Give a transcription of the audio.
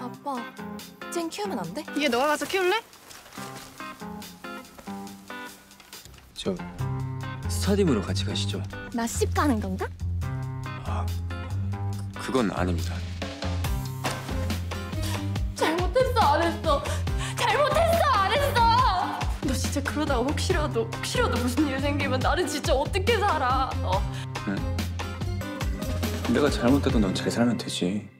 아빠, 쟤 키우면 안 돼? 얘 너가 가서 키울래? 저 스타디움으로 같이 가시죠. 나 십 가는 건가? 아, 그건 아닙니다. 잘못했어, 안 했어. 잘못했어, 안 했어. 너 진짜 그러다가 혹시라도 무슨 일 생기면 나는 진짜 어떻게 살아? 응? 내가 잘못해도 넌 잘 살면 되지.